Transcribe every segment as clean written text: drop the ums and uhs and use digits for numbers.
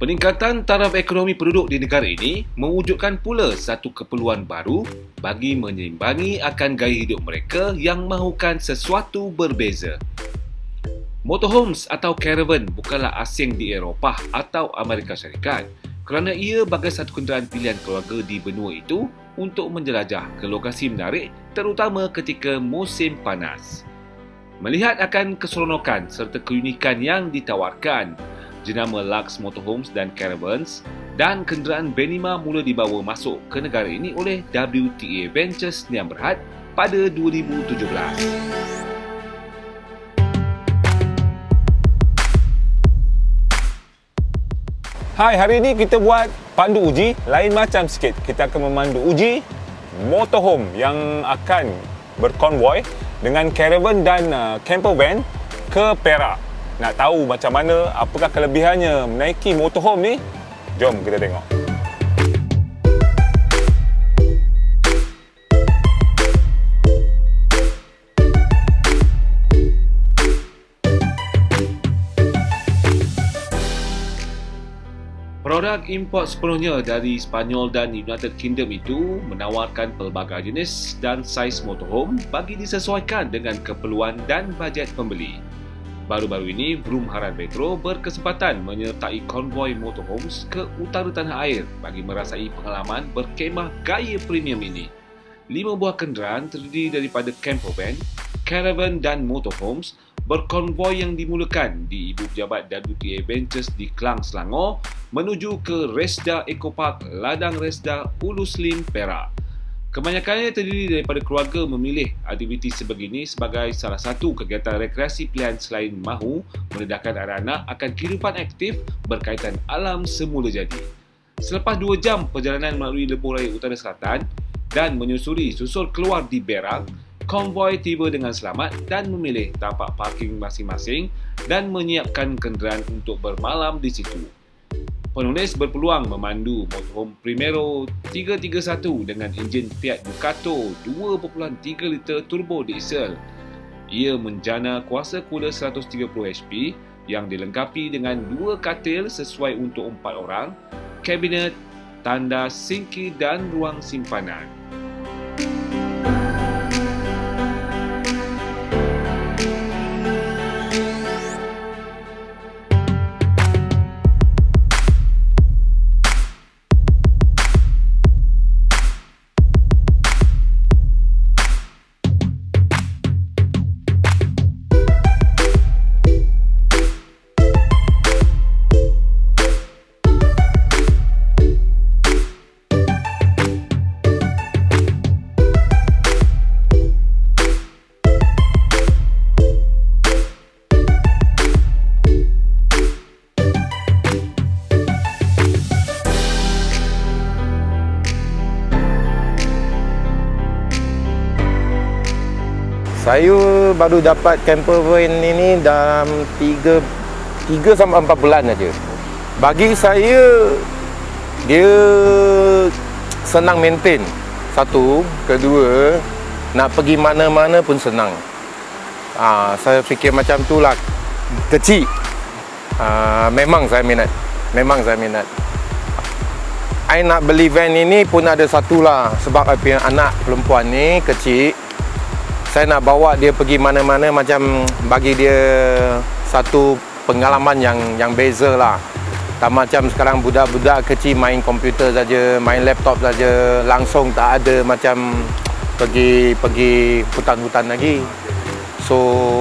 Peningkatan taraf ekonomi penduduk di negara ini mewujudkan pula satu keperluan baru bagi menyeimbangi akan gaya hidup mereka yang mahukan sesuatu berbeza. Motorhomes atau caravan bukanlah asing di Eropah atau Amerika Syarikat kerana ia bagai satu kenderaan pilihan keluarga di benua itu untuk menjelajah ke lokasi menarik terutama ketika musim panas. Melihat akan keseronokan serta keunikan yang ditawarkan, jenama Lux Motorhomes dan Caravans dan kenderaan Benima mula dibawa masuk ke negara ini oleh WTA Ventures Sdn Bhd pada 2017. Hai, hari ini kita buat pandu uji lain macam sikit. Kita akan memandu uji motorhome yang akan berkonvoi dengan caravan dan camper van ke Perak. Nak tahu macam mana, apakah kelebihannya menaiki motorhome ni? Jom kita tengok. Produk import sepenuhnya dari Sepanyol dan United Kingdom itu menawarkan pelbagai jenis dan saiz motorhome bagi disesuaikan dengan keperluan dan bajet pembeli. Baru-baru ini, Vroom Haran Metro berkesempatan menyertai konvoi motorhomes ke utara tanah air bagi merasai pengalaman berkemah gaya premium ini. 5 buah kenderaan terdiri daripada campervan, caravan dan motorhomes berkonvoi yang dimulakan di Ibu Pejabat WTA Ventures di Klang, Selangor menuju ke Resda Eco Park, Ladang Resda, Ulu Slim, Perak. Kebanyakannya terdiri daripada keluarga memilih aktiviti sebegini sebagai salah satu kegiatan rekreasi pilihan selain mahu mendedahkan anak-anak akan kehidupan aktif berkaitan alam semula jadi. Selepas 2 jam perjalanan melalui lebuh raya utara selatan dan menyusuri susul keluar di Berang, konvoi tiba dengan selamat dan memilih tapak parking masing-masing dan menyiapkan kenderaan untuk bermalam di situ. Penulis berpeluang memandu motorhome Primero 331 dengan enjin Fiat Ducato 2.3 liter turbo diesel. Ia menjana kuasa kuda 130 HP yang dilengkapi dengan 2 katil sesuai untuk 4 orang, kabinet, tandas, sinki dan ruang simpanan. Saya baru dapat camper van ini dalam 3 sampai 4 bulan saja. Bagi saya, dia senang maintain. Satu, kedua, nak pergi mana-mana pun senang. Saya fikir macam tu lah. Kecil. Memang saya minat. I nak beli van ini pun ada satu lah. Sebab I punya anak perempuan ni kecil. Saya nak bawa dia pergi mana-mana macam bagi dia satu pengalaman yang beza lah. Tak macam sekarang budak-budak kecil main komputer saja, main laptop saja, langsung tak ada macam pergi hutan-hutan lagi. So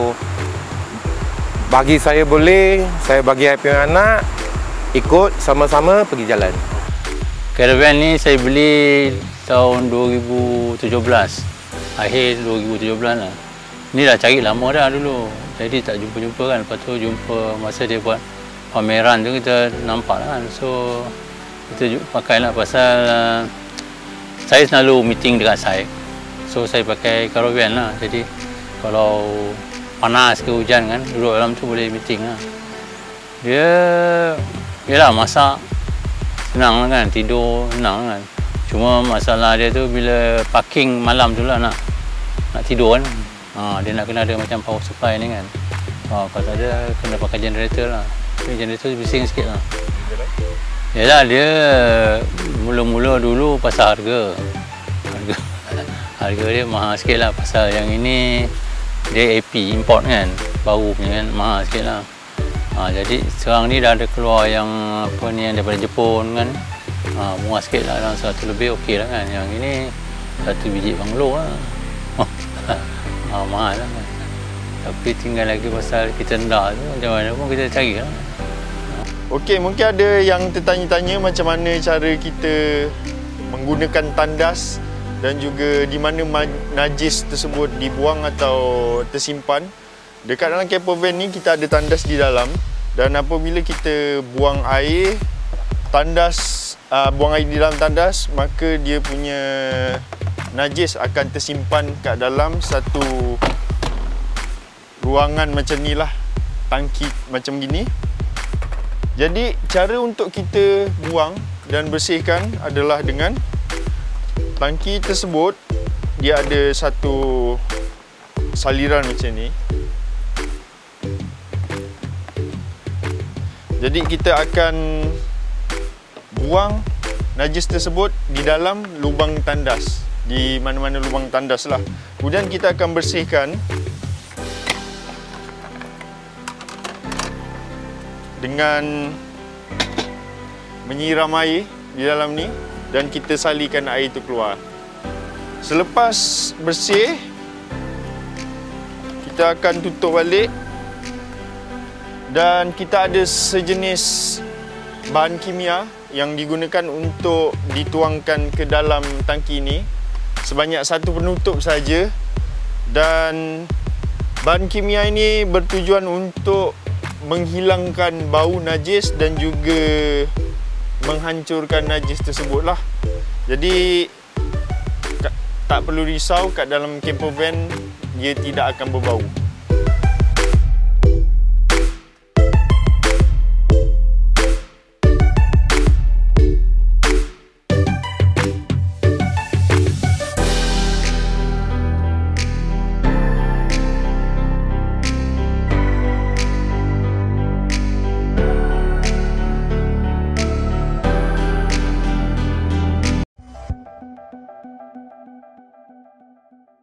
bagi saya boleh, saya bagi saya punya anak ikut sama-sama pergi jalan. Caravan ni saya beli tahun 2017. Akhir 2017 lah. Ni dah cari lama dah dulu. Jadi tak jumpa-jumpa kan. Lepas tu jumpa masa dia buat pameran tu kita nampak lah kan. So kita pakailah pasal saya selalu meeting dekat site. So saya pakai caravan lah. Jadi kalau panas ke hujan kan, duduk dalam tu boleh meeting lah. Dia yalah masak senang lah kan, tidur senang kan. Cuma masalah dia tu bila parking malam tu lah nak tidur kan. Dia nak kena ada macam power supply ni kan. Kalau tak ada kena pakai generator lah. Tapi generator bising sikit lah. Yalah, dia mula-mula dulu pasal harga. Harga dia mahal sikit lah. Pasal yang ini dia AP import kan, baru punya kan, mahal sikit lah. Jadi sekarang ni dah ada keluar yang apa ni, yang daripada Jepun kan, murah sikit lah, dalam 100 lebih okey lah kan. Yang ini 1 biji banglo lah. Mahal lah kan. Tapi tinggal lagi pasal kita rendah tu, macam mana pun kita cari lah. Okey, mungkin ada yang tertanya-tanya macam mana cara kita menggunakan tandas dan juga di mana najis tersebut dibuang atau tersimpan. Dekat dalam camper van ni kita ada tandas di dalam, dan apabila kita buang air di dalam tandas, maka dia punya najis akan tersimpan kat dalam satu ruangan macam ni lah, tangki macam gini. Jadi cara untuk kita buang dan bersihkan adalah dengan tangki tersebut, dia ada satu saliran macam ni. Jadi kita akan buang najis tersebut di dalam lubang tandas, di mana-mana lubang tandas lah. Kemudian kita akan bersihkan dengan menyiram air di dalam ni, dan kita salirkan air itu keluar. Selepas bersih, kita akan tutup balik, dan kita ada sejenis bahan kimia yang digunakan untuk dituangkan ke dalam tangki ini, sebanyak satu penutup saja. Dan bahan kimia ini bertujuan untuk menghilangkan bau najis dan juga menghancurkan najis tersebut lah. Jadi tak perlu risau, kat dalam camper van dia tidak akan berbau.